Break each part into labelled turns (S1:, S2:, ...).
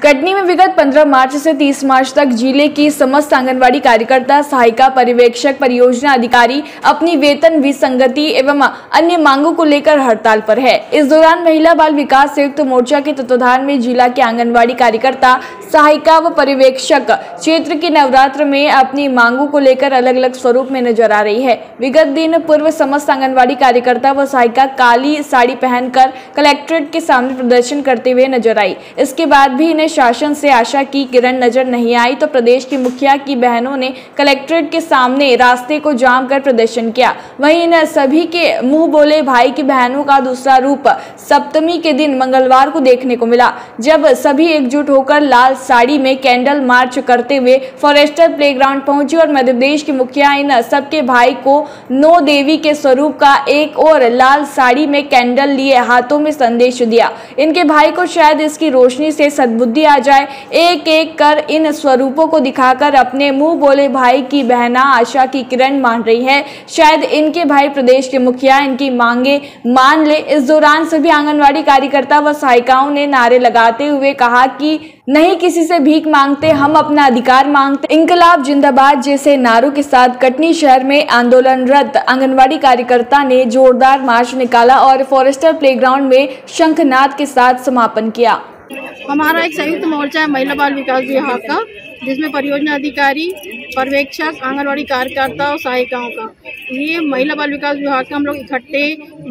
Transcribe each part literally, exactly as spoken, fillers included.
S1: कटनी में विगत पंद्रह मार्च से तीस मार्च तक जिले की समस्त आंगनवाड़ी कार्यकर्ता, सहायिका, पर्यवेक्षक, परियोजना अधिकारी अपनी वेतन विसंगति एवं अन्य मांगों को लेकर हड़ताल पर है। इस दौरान महिला बाल विकास संयुक्त मोर्चा के तत्वाधान में जिला के आंगनवाड़ी कार्यकर्ता, सहायिका व पर्यवेक्षक क्षेत्र के नवरात्र में अपनी मांगों को लेकर अलग अलग स्वरूप में नजर आ रही है। विगत दिन पूर्व समस्त आंगनवाड़ी कार्यकर्ता व सहायिका काली साड़ी पहनकर कलेक्ट्रेट के सामने प्रदर्शन करते हुए नजर आई। इसके बाद भी इन्हें शासन से आशा की किरण नजर नहीं आई तो प्रदेश की मुखिया की बहनों ने कलेक्ट्रेट के सामने रास्ते को जाम कर प्रदर्शन किया। वहीं इन सभी के मुंह बोले भाई की बहनों का दूसरा रूप सप्तमी के दिन मंगलवार को देखने को मिला, जब सभी एकजुट होकर लाल साड़ी में कैंडल मार्च करते हुए फॉरेस्टर प्लेग्राउंड पहुंचे और मध्य प्रदेश की मुखिया इन सबके भाई को नौ देवी के स्वरूप का एक और लाल साड़ी में कैंडल लिए हाथों में संदेश दिया। इनके भाई को शायद इसकी रोशनी से सद्बुद्धि आ जाए। एक एक कर इन स्वरूपों को दिखाकर अपने मुंह बोले भाई की बहना आशा की किरण मान रही है। शायद इनके भाई प्रदेश के मुखिया इनकी मांगे मान ले। इस दौरान सभी आंगनवाड़ी कार्यकर्ता व सहायिकाओं ने नारे लगाते हुए कहा कि नहीं किसी से भीख मांगते, हम अपना अधिकार मांगते। इंकलाब जिंदाबाद जैसे नारों के साथ कटनी शहर में आंदोलनरत आंगनवाड़ी कार्यकर्ता ने जोरदार मार्च निकाला और फॉरेस्टर प्लेग्राउंड में शंखनाद के साथ समापन किया।
S2: हमारा एक संयुक्त मोर्चा है महिला बाल विकास विभाग का, जिसमें परियोजना अधिकारी, पर्यवेक्षक, आंगनवाड़ी कार्यकर्ता और सहायिकाओं का। ये महिला बाल विकास विभाग का हम लोग इकट्ठे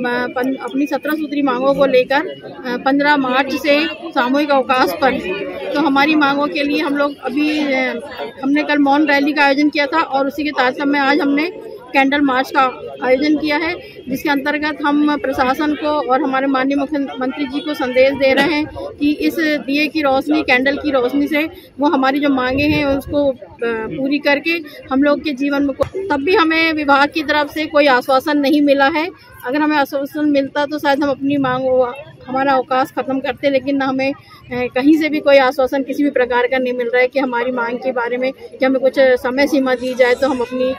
S2: अपनी सत्रह सूत्री मांगों को लेकर पंद्रह मार्च से सामूहिक अवकाश पर हैं। तो हमारी मांगों के लिए हम लोग अभी हमने कल मौन रैली का आयोजन किया था और उसी के तारतम्य में आज हमने कैंडल मार्च का आयोजन किया है, जिसके अंतर्गत हम प्रशासन को और हमारे माननीय मुख्यमंत्री जी को संदेश दे रहे हैं कि इस दिए की रोशनी, कैंडल की रोशनी से वो हमारी जो मांगे हैं उसको पूरी करके हम लोग के जीवन में, तब भी हमें विभाग की तरफ से कोई आश्वासन नहीं मिला है। अगर हमें आश्वासन मिलता तो शायद हम अपनी मांग हमारा अवकाश खत्म करते, लेकिन हमें कहीं से भी कोई आश्वासन किसी भी प्रकार का नहीं मिल रहा है कि हमारी मांग के बारे में कि हमें कुछ समय सीमा दी जाए तो हम अपनी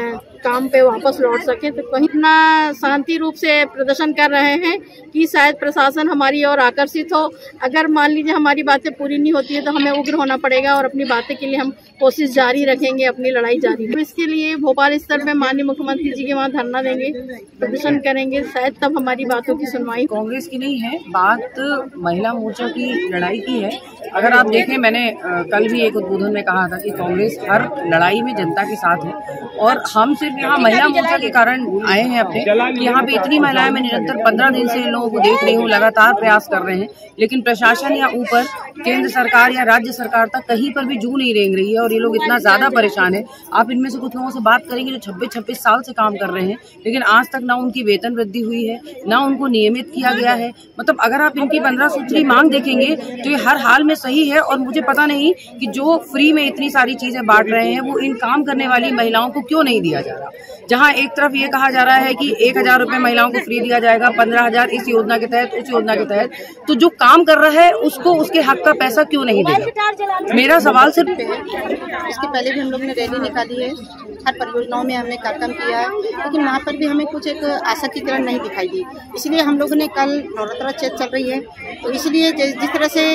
S2: काम पे वापस लौट सकें। तो कहीं इतना शांति रूप से प्रदर्शन कर रहे हैं कि शायद प्रशासन हमारी ओर आकर्षित हो। अगर मान लीजिए हमारी बातें पूरी नहीं होती है तो हमें उग्र होना पड़ेगा और अपनी बातें के लिए हम कोशिश जारी रखेंगे, अपनी लड़ाई जारी रखेंगे। इसके लिए भोपाल स्तर पे माननीय मुख्यमंत्री जी के वहाँ धरना देंगे, प्रदर्शन करेंगे, शायद तब हमारी बातों की सुनवाई।
S3: कांग्रेस की नहीं है बात, महिला मोर्चा की लड़ाई की है। अगर आप देखें, मैंने कल भी एक उद्बोधन में कहा था कि कांग्रेस हर लड़ाई में जनता के साथ है और हम सिर्फ यहाँ महिला मोर्चा के कारण आए हैं अपने कि यहाँ पे इतनी महिलाएं, मैं निरंतर पंद्रह दिन से इन लोगों को देख रही हूँ, लगातार प्रयास कर रहे हैं, लेकिन प्रशासन या ऊपर केंद्र सरकार या राज्य सरकार तक कहीं पर भी जू नहीं रेंग रही है और ये लोग इतना ज्यादा परेशान है। आप इनमें से कुछ लोगों से बात करेंगे जो छब्बीस छब्बीस साल से काम कर रहे हैं, लेकिन आज तक ना उनकी वेतन वृद्धि हुई है, ना उनको नियमित किया गया है। मतलब अगर आप इनकी पंद्रह सूत्री मांग देखेंगे तो ये हर हाल में सही है। और मुझे पता नहीं कि जो फ्री में इतनी सारी चीजें बांट रहे हैं वो इन काम करने वाली महिलाओं को क्यों नहीं दिया जा रहा। जहां एक तरफ ये कहा जा रहा है कि एक हजार रुपए महिलाओं को फ्री दिया जाएगा, पंद्रह हजार इस योजना के तहत, उस योजना के तहत, तो जो काम कर रहा है उसको उसके हक का पैसा क्यों नहीं देगा। मेरा सवाल सिर्फ
S4: इसके पहले भी हम लोग ने रैली निकाली है, हर परियोजनाओं में हमने कार्यक्रम किया है, लेकिन वहाँ पर भी हमें कुछ एक आशा की किरण नहीं दिखाई दी। इसलिए हम लोगों ने कल नवरात्रा चैत चल रही है तो इसलिए जिस तरह से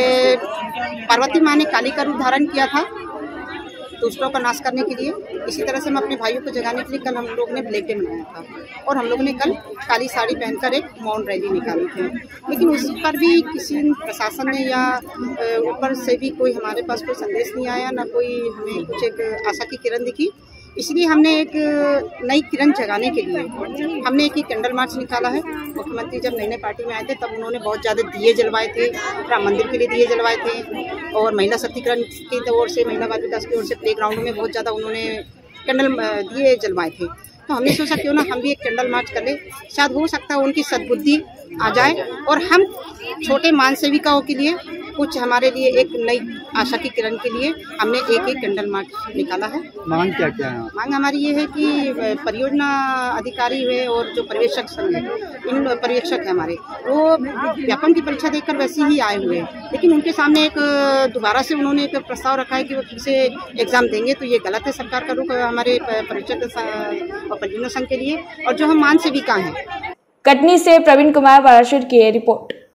S4: पार्वती माँ ने काली का रूप धारण किया था दूसरों का नाश करने के लिए, इसी तरह से हम अपने भाइयों को जगाने के लिए कल हम लोग ने ब्लैक डे मनाया था और हम लोगों ने कल काली साड़ी पहनकर एक मौन रैली निकाली थी। लेकिन उस पर भी किसी प्रशासन ने या ऊपर से भी कोई हमारे पास कोई संदेश नहीं आया, ना कोई हमें कुछ एक आशा की किरण दिखी। इसलिए हमने एक नई किरण जगाने के लिए हमने एक ही कैंडल मार्च निकाला है। मुख्यमंत्री जब नई नई पार्टी में आए थे तब उन्होंने बहुत ज़्यादा दिए जलवाए थे, राम मंदिर के लिए दिए जलवाए थे और महिला सशक्तिकरण की ओर से, महिला बाल विकास की ओर से प्ले ग्राउंड में बहुत ज़्यादा उन्होंने कैंडल दिए जलवाए थे। तो हमने सोचा क्यों ना हम भी एक कैंडल मार्च कर ले, शायद हो सकता है उनकी सद्बुद्धि आ जाए और हम छोटे मान सेविकाओं के लिए कुछ हमारे लिए एक नई आशा की किरण के लिए हमने एक एक कैंडल मार्च निकाला है।
S5: मांग क्या क्या है?
S4: मांग हमारी ये है कि परियोजना अधिकारी हुए और जो पर्यवेक्षक संघ है, इन पर्यवेक्षक है हमारे, वो व्यापम की परीक्षा देकर वैसे ही आए हुए हैं, लेकिन उनके सामने एक दोबारा से उन्होंने एक प्रस्ताव रखा है कि वो फिर से एग्जाम देंगे, तो ये गलत है सरकार का रुख हमारे पर्यवेक्षक और परियोजना संघ के लिए और जो हम मान सेविका हैं।
S1: कटनी से प्रवीण कुमार वाराशिर की रिपोर्ट।